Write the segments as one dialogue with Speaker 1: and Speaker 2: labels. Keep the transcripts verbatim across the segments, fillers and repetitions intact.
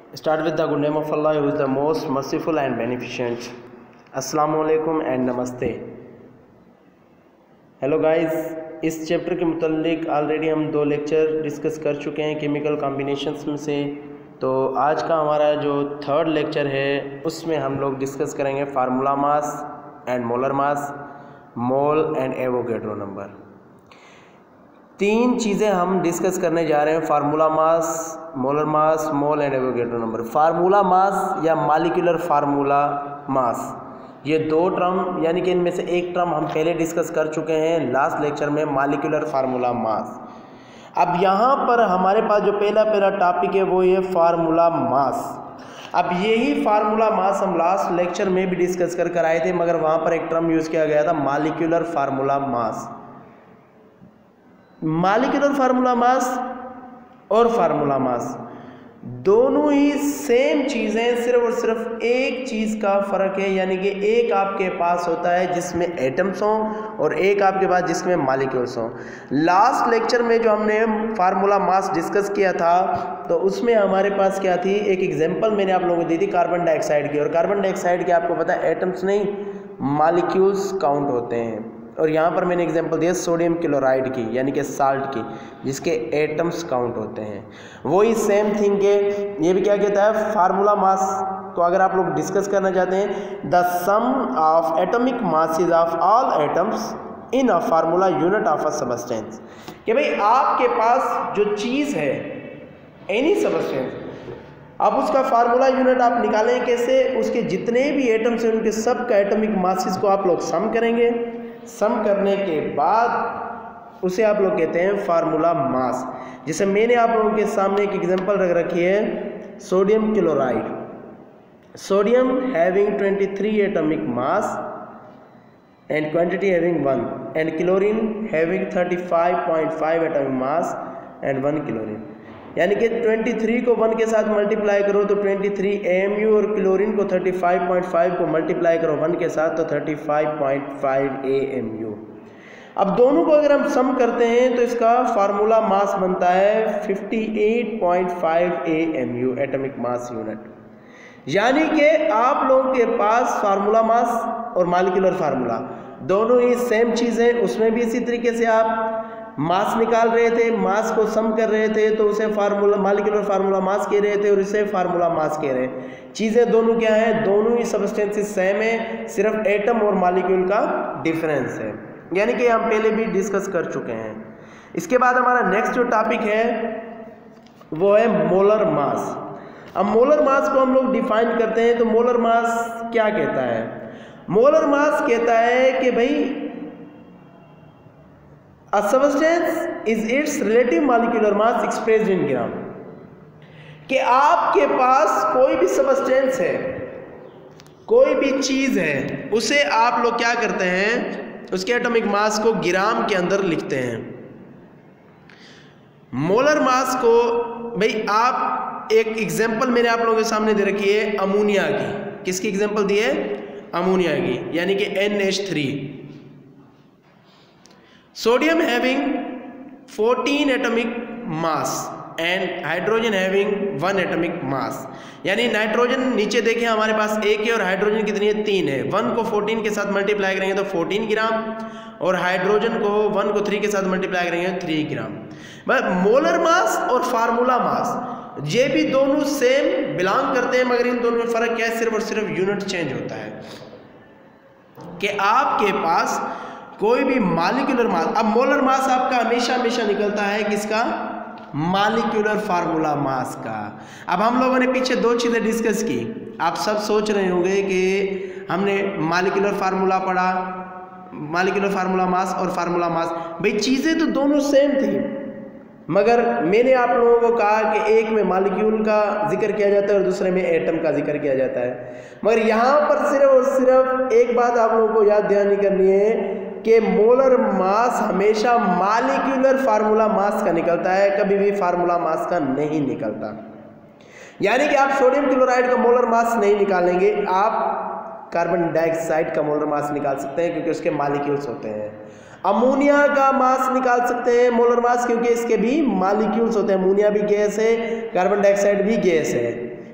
Speaker 1: Start with the good name of Allah, who is the most merciful and beneficent. Assalamu alaikum and namaste. Hello guys, इस chapter के मुतालिक already हम दो lecture discuss कर चुके हैं केमिकल कॉम्बिनेशंस में से। तो आज का हमारा जो थर्ड लेक्चर है उसमें हम लोग डिस्कस करेंगे formula mass and molar mass, mole and Avogadro number. तीन चीज़ें हम डिस्कस करने जा रहे हैं, formula mass, molar mass, mole and Avogadro number. Formula mass या मॉलिक्यूलर फार्मूला मास, ये दो टर्म यानी कि इनमें से एक टर्म हम पहले डिस्कस कर चुके हैं लास्ट लेक्चर में, मॉलिक्यूलर फार्मूला मास। अब यहाँ पर हमारे पास जो पहला पहला टॉपिक है वो ये फार्मूला मास। अब यही फार्मूला मास हम लास्ट लेक्चर में भी डिस्कस कर कर आए थे, मगर वहाँ पर एक टर्म यूज़ किया गया था molecular formula mass. Molecular formula mass और फार्मूला मास दोनों ही सेम चीज़ें, सिर्फ और सिर्फ एक चीज़ का फ़र्क है, यानी कि एक आपके पास होता है जिसमें एटम्स हों और एक आपके पास जिसमें मॉलिक्यूल्स हों। लास्ट लेक्चर में जो हमने फार्मूला मास डिस्कस किया था तो उसमें हमारे पास क्या थी, एक एग्जांपल मैंने आप लोगों को दी थी कार्बन डाइऑक्साइड की। और कार्बन डाइऑक्साइड के आपको पता है एटम्स नहीं मॉलिक्यूल्स काउंट होते हैं। और यहाँ पर मैंने एग्जांपल दिया सोडियम क्लोराइड की, यानी कि साल्ट की, जिसके एटम्स काउंट होते हैं। वही सेम थिंग के ये भी क्या कहता है, फार्मूला मास को अगर आप लोग डिस्कस करना चाहते हैं, the sum of atomic masses of all atoms in a formula unit of a substance. कि भाई आपके पास जो चीज़ है एनी सबस्टेंस, अब उसका फार्मूला यूनिट आप निकालें कैसे, उसके जितने भी एटम्स हैं उनके सब का एटॉमिक मासेस को आप लोग सम करेंगे। सम करने के बाद उसे आप लोग कहते हैं फार्मूला मास। जैसे मैंने आप लोगों के सामने एक एग्जांपल रख रखी है sodium chloride. Sodium having twenty three atomic mass and quantity having one, and chlorine having thirty five point five atomic mass and one chlorine. यानी कि तेईस को वन के साथ मल्टीप्लाई करो तो तेईस ए एम यू, और क्लोरीन को पैंतीस पॉइंट फाइव को मल्टीप्लाई करो वन के साथ तो पैंतीस point five A M U. अब दोनों को अगर हम सम करते हैं तो इसका फार्मूला मास बनता है अट्ठावन point five A M U, atomic mass unit. यानी कि आप लोगों के पास फार्मूला मास और मॉलिक्यूलर फार्मूला दोनों ही सेम चीज़ है। उसमें भी इसी तरीके से आप मास निकाल रहे थे, मास को सम कर रहे थे तो उसे फार्मूला मॉलिक्यूलर फार्मूला मास कह रहे थे और इसे फार्मूला मास कह रहे हैं। चीज़ें दोनों क्या हैं, दोनों ही सब्सटेंसेस सेम है, सिर्फ एटम और मॉलिक्यूल का डिफरेंस है, यानी कि हम पहले भी डिस्कस कर चुके हैं। इसके बाद हमारा नेक्स्ट जो टॉपिक है वो है मोलर मास। अब मोलर मास को हम लोग डिफाइन करते हैं तो मोलर मास क्या कहता है, मोलर मास कहता है कि भाई A substance is its relative molecular mass expressed in gram। कि आपके पास कोई भी सबस्टेंस है, कोई भी चीज़ है, उसे आप लोग क्या करते हैं, उसके एटॉमिक मास को ग्राम के अंदर लिखते हैं। मोलर मास को भाई आप एक एग्जांपल मैंने आप लोगों के सामने दे रखी है अमोनिया की। किसकी एग्जांपल दी है, अमोनिया की, यानी कि N H three. Sodium having fourteen atomic mass and hydrogen having one atomic mass. यानी नाइट्रोजन नीचे देखें हमारे पास एक है और हाइड्रोजन कितनी है, तीन है। वन को फोर्टीन के साथ मल्टीप्लाई करेंगे तो फोर्टीन ग्राम, और हाइड्रोजन को वन को थ्री के साथ मल्टीप्लाई करेंगे तो थ्री ग्राम। बस मोलर मास और फार्मूला मास ये भी दोनों सेम बिलोंग करते हैं, मगर इन दोनों में फ़र्क क्या है, सिर्फ और सिर्फ यूनिट चेंज होता है। कि आपके पास कोई भी मॉलिक्यूलर मास, अब मोलर मास आपका हमेशा हमेशा निकलता है किसका, मॉलिक्यूलर फार्मूला मास का। अब हम लोगों ने पीछे दो चीज़ें डिस्कस की, आप सब सोच रहे होंगे कि हमने मॉलिक्यूलर फार्मूला पढ़ा, मॉलिक्यूलर फार्मूला मास और फार्मूला मास, भाई चीज़ें तो दोनों सेम थी, मगर मैंने आप लोगों को कहा कि एक में मॉलिक्यूल का जिक्र किया जाता है और दूसरे में एटम का जिक्र किया जाता है। मगर यहाँ पर सिर्फ और सिर्फ एक बात आप लोगों को याद ध्यान करनी है कि मोलर मास हमेशा मॉलिक्यूलर फार्मूला मास का निकलता है, कभी भी फार्मूला मास का नहीं निकलता। यानी कि आप सोडियम क्लोराइड का मोलर मास नहीं निकालेंगे, आप कार्बन डाइऑक्साइड का मोलर मास निकाल सकते हैं क्योंकि उसके मॉलिक्यूल्स होते हैं। अमोनिया का मास निकाल सकते हैं, मोलर मास, क्योंकि इसके भी मॉलिक्यूल्स होते हैं। अमोनिया भी गैस है, कार्बन डाइऑक्साइड भी गैस है।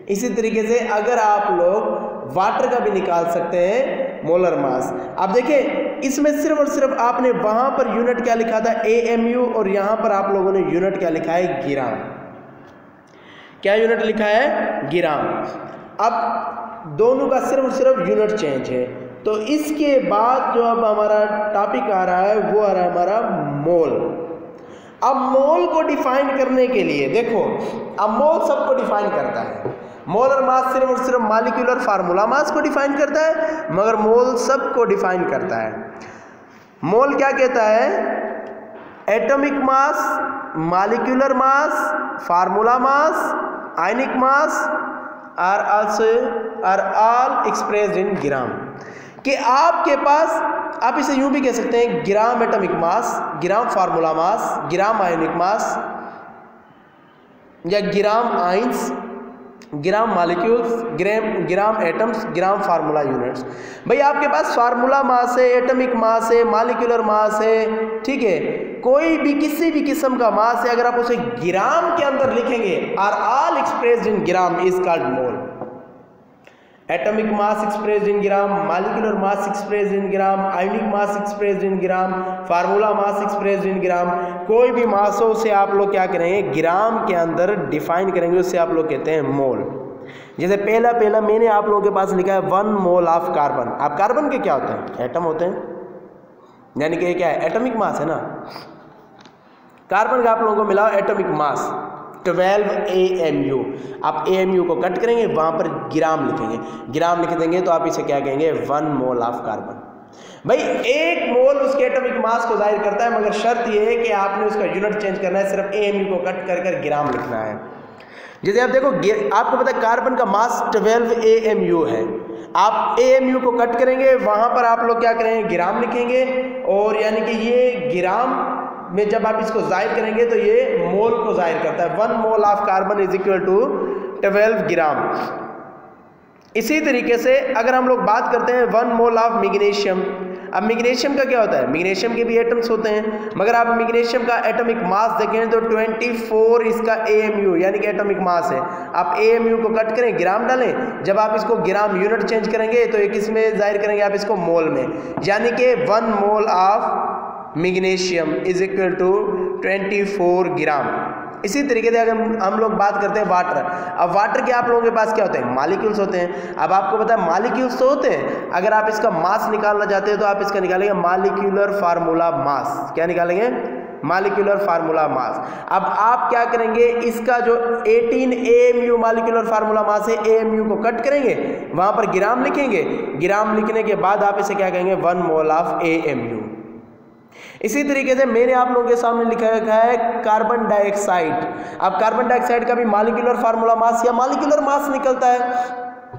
Speaker 1: इसी तरीके से अगर आप लोग वाटर का भी निकाल सकते हैं मोलर मास। अब देखिए इसमें सिर्फ और सिर्फ आपने वहां पर यूनिट क्या लिखा था ए एम यू, और यहां पर आप लोगों ने यूनिट क्या लिखा है ग्राम। क्या यूनिट लिखा है ग्राम। अब दोनों का सिर्फ और सिर्फ यूनिट चेंज है। तो इसके बाद जो अब हमारा टॉपिक आ रहा है वो आ रहा है हमारा मोल। अब मोल को डिफाइन करने के लिए देखो, अब मोल सबको डिफाइन करता है। मोलर मास सिर्फ और सिर्फ मॉलिक्यूलर फार्मूला मास को डिफाइन करता है, मगर मोल सबको डिफाइन करता है। मोल क्या कहता है? Atomic mass, molecular mass, formula mass, ionic mass are also are all expressed in gram. कि आपके पास, आप इसे यूं भी कह सकते हैं, ग्राम atomic mass, gram formula mass, ग्राम आयनिक मास, या gram ions, gram molecules, gram gram atoms, gram formula units. भाई आपके पास फार्मूला मास है, एटॉमिक मास है, मॉलिक्यूलर मास है, ठीक है, कोई भी किसी भी किस्म का मास है, अगर आप उसे ग्राम के अंदर लिखेंगे, are all expressed in gram is called mole. Atomic mass expressed in gram, molecular mass expressed in gram, ionic mass expressed in gram, formula mass expressed in gram, कोई भी मास हो उसे आप लोग क्या करेंगे ग्राम के अंदर डिफाइन करेंगे, उससे आप लोग कहते हैं मोल। जैसे पहला पहला मैंने आप लोगों के पास लिखा है वन मोल ऑफ कार्बन। आप कार्बन के क्या होते हैं? एटम होते हैं, यानी कि क्या है? एटॉमिक मास है ना। कार्बन का आप लोगों को मिला atomic mass twelve A M U. आप ए एम यू को कट करेंगे, वहाँ पर ग्राम लिखेंगे, ग्राम लिख देंगे तो आप इसे क्या कहेंगे? One mole of carbon. भाई एक मोल उसके एटॉमिक मास को जाहिर करता है, मगर शर्त यह है कि आपने उसका यूनिट चेंज करना है, सिर्फ ए एम यू को कट कर कर ग्राम लिखना है। जैसे आप देखो, आपको पता है कार्बन का mass twelve A M U है, आप ए एम यू को कट करेंगे, वहाँ पर आप लोग क्या करेंगे? ग्राम लिखेंगे, और यानी कि ये ग्राम में जब आप इसको जाहिर करेंगे तो ये मोल को जाहिर करता है। One mole of carbon is equal to twelve gram. इसी तरीके से अगर हम लोग बात करते हैं वन मोल ऑफ मैग्नीशियम। अब मैग्नीशियम का क्या होता है? मैग्नीशियम के भी एटम्स होते हैं, मगर आप मैग्नीशियम का एटॉमिक मास देखें तो चौबीस इसका ए एम यू यानी कि एटॉमिक मास है। आप ए एम यू को कट करें, ग्राम डालें, जब आप इसको ग्राम यूनिट चेंज करेंगे तो ये किस में जाहिर करेंगे? आप इसको मोल में, यानी कि one mole of magnesium is equal to चौबीस ग्राम। इसी तरीके से अगर हम लोग बात करते हैं वाटर, अब वाटर के आप लोगों के पास क्या होते हैं? मॉलिक्यूल्स होते हैं। अब आपको पता है मॉलिक्यूल्स तो होते हैं, अगर आप इसका मास निकालना चाहते हैं तो आप इसका निकालेंगे मॉलिक्यूलर फार्मूला मास। क्या निकालेंगे? Molecular formula mass. अब आप क्या करेंगे? इसका जो अठारह A M U molecular formula mass है, ए एम यू को कट करेंगे, वहां पर ग्राम लिखेंगे, ग्राम लिखने के बाद आप इसे क्या कहेंगे? One mole of A M U. इसी तरीके से मैंने आप लोगों के सामने लिखा रखा है कार्बन डाइऑक्साइड। अब कार्बन डाइऑक्साइड का भी मॉलिक्यूलर फार्मूला मास या मॉलिक्यूलर मास निकलता है,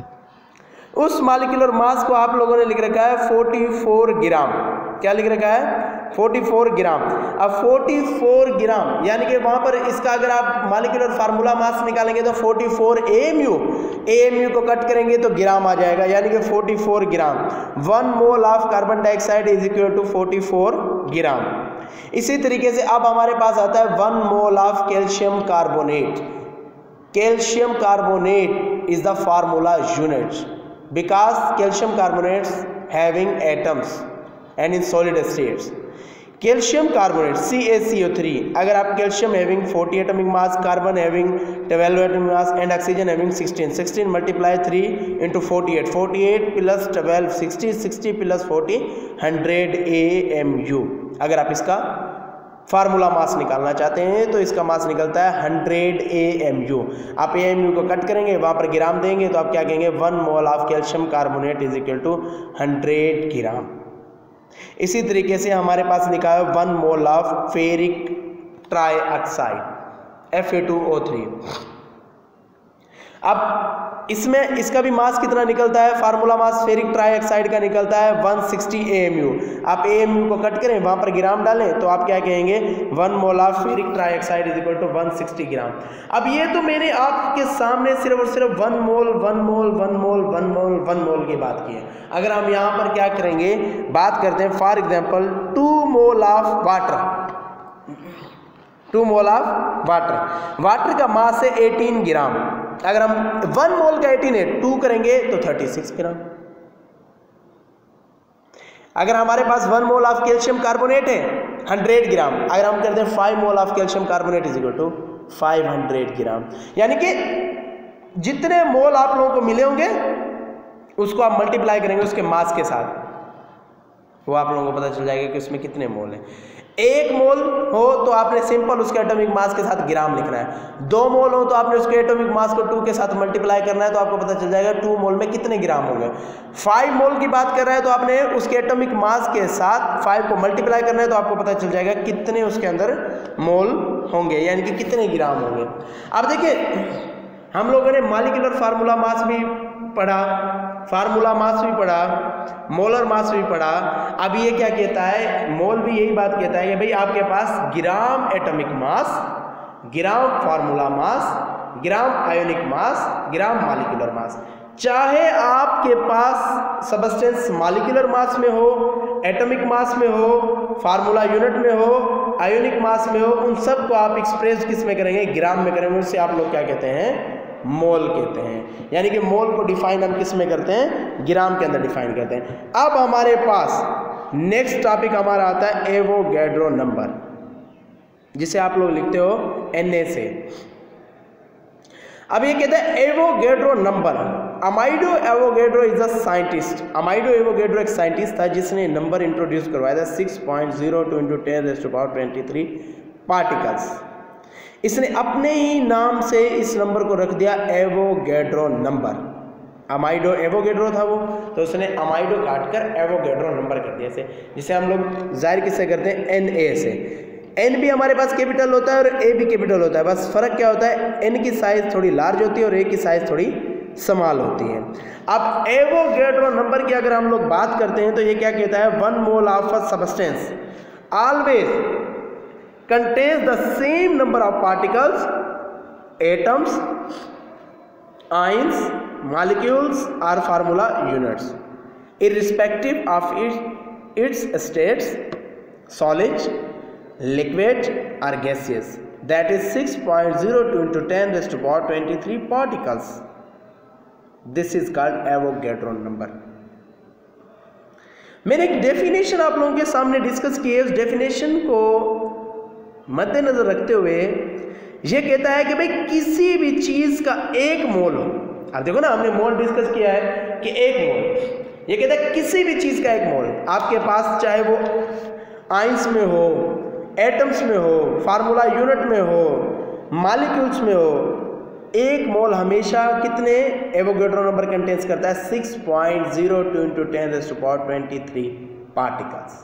Speaker 1: उस मॉलिक्यूलर मास को आप लोगों ने लिख रखा है चौवालीस ग्राम। क्या लिख रखा है? चौवालीस ग्राम। अब चौवालीस ग्राम यानी कि वहां पर इसका अगर आप मॉलिक्यूलर फार्मूला मास निकालेंगे तो चौवालीस A M U, A M U को कट करेंगे तो ग्राम आ जाएगा, यानी कि चौवालीस gram. One mole of carbon dioxide is equal to चौवालीस ग्राम। इसी तरीके से अब हमारे पास आता है one mole of calcium carbonate. Calcium carbonate is the formula unit because calcium carbonates having atoms and in solid states. Calcium carbonate C a C O three, अगर आप calcium having forty atomic mass, carbon having twelve atomic mass and oxygen having sixteen, sixteen multiply three into forty-eight, forty-eight plus twelve, sixty, sixty plus forty, one hundred A M U। अगर आप इसका formula mass निकालना चाहते हैं तो इसका मास निकलता है हंड्रेड ए एम यू। आप ए एम यू को कट करेंगे, वहाँ पर ग्राम देंगे तो आप क्या कहेंगे? One mole of calcium carbonate is equal to hundred gram. इसी तरीके से हमारे पास लिखा है one mole of ferric trioxide F A two O three. अब इसमें इसका भी मास कितना निकलता है? फार्मूला मास फेरिक ट्राईऑक्साइड का निकलता है one sixty A M U. आप ए एम यू को कट करें, वहां पर ग्राम डालें तो आप क्या कहेंगे? One mole of ferric trioxide is equal to one sixty gram. अब ये तो मैंने आपके सामने सिर्फ और सिर्फ one mole one mole one mole one mole one mole की बात की है। अगर हम यहाँ पर क्या करेंगे, बात करते हैं for example two mole of water. Two mole of water. Water का मास है अठारह ग्राम। अगर हम वन मोल का अठारह है, टू करेंगे तो छत्तीस ग्राम। अगर हमारे पास one mole of calcium carbonate है हंड्रेड ग्राम, अगर हम करते हैं five mole of calcium carbonate is equal to five hundred gram. यानी कि जितने मोल आप लोगों को मिले होंगे उसको आप मल्टीप्लाई करेंगे उसके मास के साथ, वो आप लोगों को पता चल जाएगा कि उसमें कितने मोल हैं। एक मोल हो तो आपने सिंपल उसके एटॉमिक मास के साथ ग्राम लिखना है। दो मोल हो तो आपने उसके एटॉमिक मास को टू के साथ मल्टीप्लाई करना है, तो आपको पता चल जाएगा टू मोल में कितने ग्राम होंगे। फाइव मोल की बात कर रहे हैं तो आपने उसके एटॉमिक मास के साथ फाइव को मल्टीप्लाई करना है, तो आपको पता चल जाएगा कितने उसके अंदर मोल होंगे, यानी कि कितने ग्राम होंगे। अब देखिए हम लोगों ने मॉलिक्यूलर फार्मूला मास भी पढ़ा, फार्मूला मास भी पढ़ा, मोलर मास भी पढ़ा। अब ये क्या कहता है, मोल भी यही बात कहता है कि भाई आपके पास gram atomic mass, gram formula mass, gram ionic mass, gram molecular mass. चाहे आपके पास सब्सटेंस मॉलिक्यूलर मास में हो, एटॉमिक मास में हो, फार्मूला यूनिट में हो, आयोनिक मास में हो, उन सब को आप एक्सप्रेस किस में करेंगे, ग्राम में करेंगे। उससे आप लोग क्या कहते हैं, मोल कहते हैं। यानी कि मोल को डिफाइन हम किस में करते हैं, ग्राम के अंदर डिफाइन करते हैं। अब हमारे पास नेक्स्ट टॉपिक हमारा आता है एवोगैड्रो नंबर, जिसे आप लोग लिखते हो एन ए से। अब ये कहते हैं Avogadro number. Amedeo Avogadro is a scientist. Amedeo Avogadro एक साइंटिस्ट था जिसने नंबर इंट्रोड्यूस करवाया था six point zero two into ten raise to power twenty three particles. इसने अपने ही नाम से इस नंबर को रख दिया एवोगैड्रो नंबर। अमाइडो एवोगैड्रो था वो, तो उसने अमाइडो काट कर एवोगैड्रो नंबर कर दिया से, जिसे हम लोग जाहिर किससे करते हैं, एन ए से। एन भी हमारे पास कैपिटल होता है और ए भी कैपिटल होता है, बस फर्क क्या होता है, एन की साइज थोड़ी लार्ज होती है और ए की साइज थोड़ी स्मॉल होती है। अब एवोगैड्रो नंबर की अगर हम लोग बात करते हैं तो ये क्या कहता है, one mole of a substance always contains the same number of particles, atoms, ions, molecules or formula units, irrespective of its, its states, solid, liquid or gaseous. That is six point zero two into ten raised to power twenty-three particles. This is called Avogadro number. मैंने एक definition आप लोगों के सामने discuss की है। उस definition को मद्देनजर रखते हुए ये कहता है कि भाई किसी भी चीज का एक मोल हो। अब देखो ना, हमने मोल डिस्कस किया है कि एक मोल, ये कहता है किसी भी चीज का एक मोल आपके पास, चाहे वो आइंस में हो, एटम्स में हो, फार्मूला यूनिट में हो, मॉलिक्यूल्स में हो, एक मोल हमेशा कितने एवोगैड्रो नंबर कंटेन्स करता है, six point zero two into ten raise to power twenty three particles.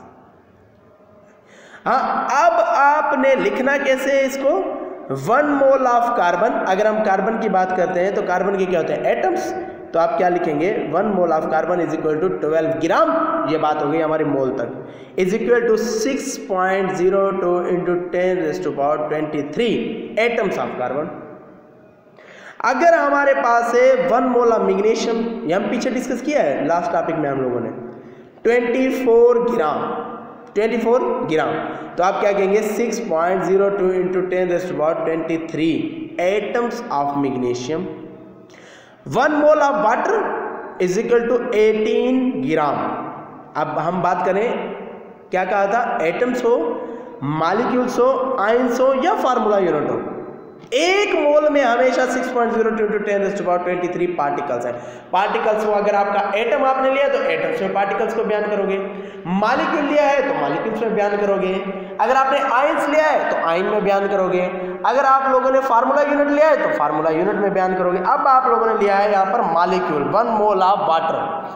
Speaker 1: हाँ, अब आपने लिखना कैसे है इसको, वन मोल ऑफ कार्बन। अगर हम कार्बन की बात करते हैं तो कार्बन के क्या होते हैं, एटम्स, तो आप क्या लिखेंगे, one mole of carbon is equal to twelve gram. ये बात हो गई हमारी मोल तक, is equal to six point zero two into ten raise to power twenty three atoms of carbon. अगर हमारे पास है वन मोल ऑफ मैग्नीशियम, ये हम पीछे डिस्कस किया है लास्ट टॉपिक में हम लोगों ने, twenty four gram, twenty four gram, तो आप क्या कहेंगे, six point zero two into ten raise to power twenty three atoms of magnesium. One mole of water is equal to eighteen gram. अब हम बात करें, क्या कहा था, एटम्स हो, मॉलिक्यूल्स हो, आयंस हो या फार्मूला यूनिट हो, एक मोल में हमेशा six point zero two into ten raise to power twenty three particles है। पार्टिकल्स को अगर आपका एटम आपने लिया तो एटम्स में पार्टिकल्स को बयान करोगे, मॉलिक्यूल लिया है तो मॉलिक्यूल्स में बयान करोगे, अगर आपने आयंस लिया है तो आयन में बयान करोगे, अगर आप लोगों ने फार्मूला यूनिट लिया है तो फार्मूला यूनिट में बयान करोगे। अब आप लोगों ने लिया है यहाँ पर molecule, one mole of water,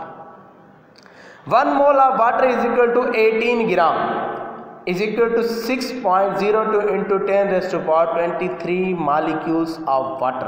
Speaker 1: one mole of water is equal to eighteen gram is equal to six point zero two into ten raised to power twenty three molecules of water.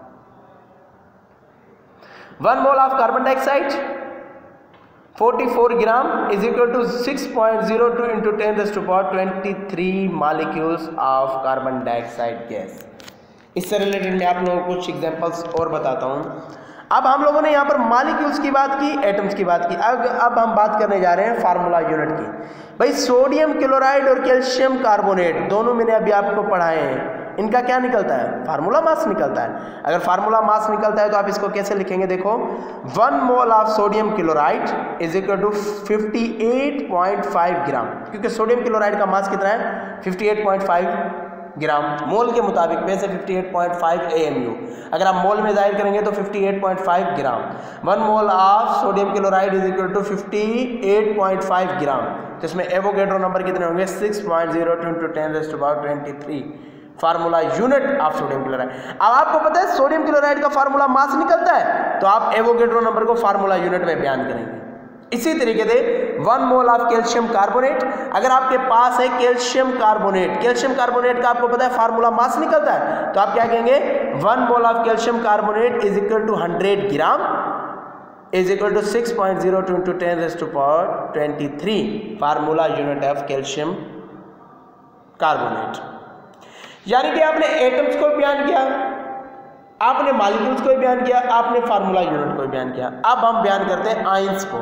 Speaker 1: one mole of carbon dioxide forty four gram is equal to six point zero two into ten raised to power twenty three molecules of carbon dioxide gas. इससे related मैं आप लोगों को कुछ examples और बताता हूँ। अब हम लोगों ने यहाँ पर मॉलिक्यूल्स की बात की, एटम्स की बात की। अब अब हम बात करने जा रहे हैं फार्मूला यूनिट की। भाई सोडियम क्लोराइड और कैल्शियम कार्बोनेट दोनों मैंने अभी आपको पढ़ाए हैं, इनका क्या निकलता है? फार्मूला मास निकलता है। अगर फार्मूला मास निकलता है तो आप इसको कैसे लिखेंगे? देखो, one mole of sodium chloride is equal to fifty eight point five gram, क्योंकि सोडियम क्लोराइड का मास कितना है? Fifty eight point five gram. Mole के मुताबिक वैसे fifty eight point five A M U, अगर आप मोल में जाहिर करेंगे तो fifty eight point five gram. One mole of sodium chloride is equal to fifty eight point five gram. तो इसमें एवोगैड्रो नंबर कितने होंगे? Six point zero two into ten raised to power twenty three formula unit of sodium chloride. अब आपको पता है sodium chloride का formula mass निकलता है, तो आप एवोगैड्रो नंबर को फार्मूला यूनिट में बयान करेंगे। इसी तरीके से one mole of calcium carbonate, अगर आपके पास है कैल्शियम कार्बोनेट, कैल्शियम कार्बोनेट का आपको पता है फार्मूला मास निकलता है, तो आप क्या कहेंगे? One mole of calcium carbonate is equal to hundred gram is equal to six point zero two into ten raised to power twenty three formula unit of calcium carbonate. यानी कि आपने atoms को बयान किया, आपने मॉलिक्यूल्स को बयान किया, आपने फार्मूला यूनिट को बयान किया। अब हम बयान करते हैं आयंस को।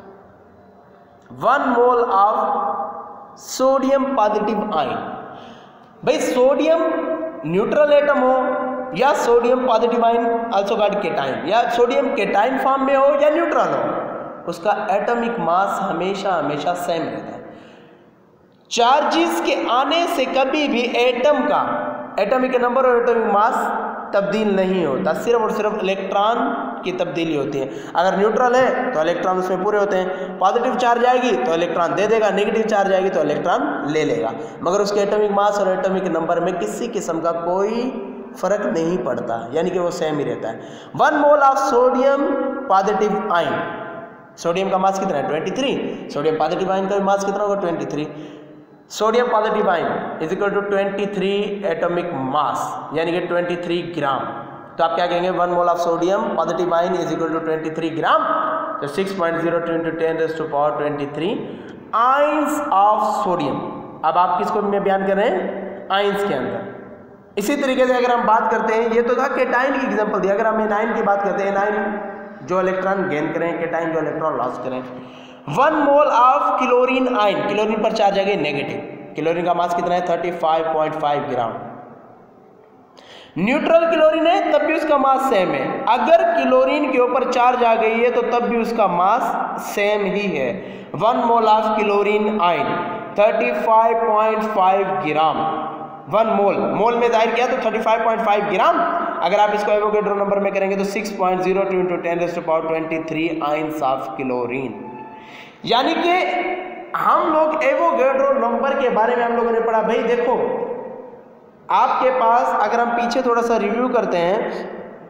Speaker 1: One mole of sodium positive ion, भाई सोडियम न्यूट्रल एटम हो या sodium positive ion also called cation, या सोडियम केटाइन फॉर्म में हो या न्यूट्रल हो, उसका एटॉमिक मास हमेशा हमेशा सेम रहता है। चार्जेस के आने से कभी भी एटम का एटॉमिक नंबर और एटॉमिक मास तब्दील नहीं होता, सिर्फ और सिर्फ इलेक्ट्रॉन की तब्दीली होती है। अगर न्यूट्रल है तो इलेक्ट्रॉन उसमें पूरे होते हैं, पॉजिटिव चार्ज आएगी तो इलेक्ट्रॉन दे देगा, नेगेटिव चार्ज आएगी तो इलेक्ट्रॉन ले लेगा, मगर उसके एटॉमिक मास और एटॉमिक नंबर में किसी किस्म का कोई फर्क नहीं पड़ता, यानी कि वो सेम ही रहता है। One mole of sodium positive ion, sodium का मास कितना है? Twenty three. Sodium positive ion का मास कितना होगा? Twenty three. Sodium positive ion is equal to twenty three atomic mass, यानी कि ट्वेंटी थ्री ग्राम। तो आप क्या कहेंगे? One mole of sodium positive ion is equal to twenty three gram, तो six point zero two into ten raised to power twenty three ions of sodium. अब आप किसको में बयान कर रहे हैं? आयंस के अंदर। इसी तरीके से अगर हम बात करते हैं, ये तो था केटाइन की एग्जांपल दी, अगर हम एनाइन की बात करते हैं, एनाइन जो इलेक्ट्रॉन गेन करें, केटाइन जो इलेक्ट्रॉन लॉस करें। One mole of chlorine ion, chlorine पर चार्ज आ गई नेगेटिव, क्लोरीन का मास कितना है? Thirty five point five gram. Neutral chlorine है तब भी उसका मास सेम है, अगर क्लोरीन के ऊपर चार्ज आ गई है तो तब भी उसका मास सेम ही है। One mole of chlorine ion thirty five point five gram, one mole, mole में जाहिर किया तो thirty five point five gram, अगर आप इसको एवोगैड्रो नंबर में करेंगे तो six point zero two into ten raised to power twenty three ions of chlorine. यानी कि हम लोग एवोगैड्रो नंबर के बारे में हम लोगों ने पढ़ा। भाई देखो, आपके पास अगर हम पीछे थोड़ा सा रिव्यू करते हैं,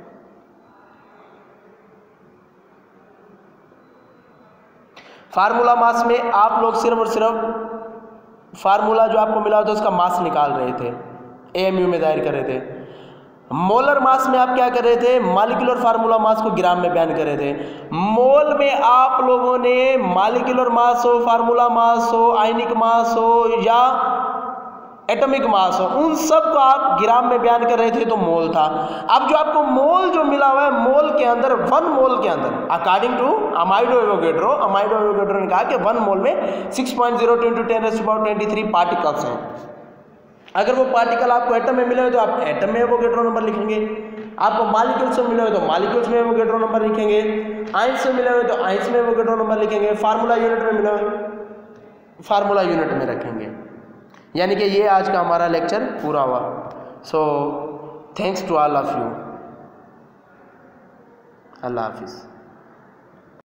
Speaker 1: फार्मूला मास में आप लोग सिर्फ और सिर्फ फार्मूला जो आपको मिला होता है उसका मास निकाल रहे थे, एएमयू में जाहिर कर रहे थे। मोलर मास में आप क्या कर रहे थे? मॉलिक्यूलर फार्मूला मास को ग्राम में बयान कर रहे थे। मोल में आप लोगों ने मॉलिक्यूलर मास हो, फार्मूला मास हो, आयनिक मास हो या एटॉमिक मास हो, उन सब को आप ग्राम में बयान कर रहे थे तो मोल था। अब जो आपको मोल जो मिला हुआ है, मोल के अंदर, वन मोल के अंदर according to Amedeo Avogadro, Amedeo Avogadro ने कहा कि वन मोल में six point zero two into ten raised to power twenty three particles हैं। अगर वो पार्टिकल आपको एटम में मिले हो तो आप एटम में एवोगैड्रो नंबर लिखेंगे, आपको मॉलिक्यूल्स में मिले हो तो मॉलिक्यूल्स में एवोगैड्रो नंबर लिखेंगे, आयंस में मिले हो तो आयंस में एवोगैड्रो नंबर लिखेंगे, फार्मूला यूनिट में मिले हो फार्मूला यूनिट में रखेंगे। यानी कि ये आज का हमारा लेक्चर पूरा हुआ। So thanks to all of you. अल्लाह हाफिज़।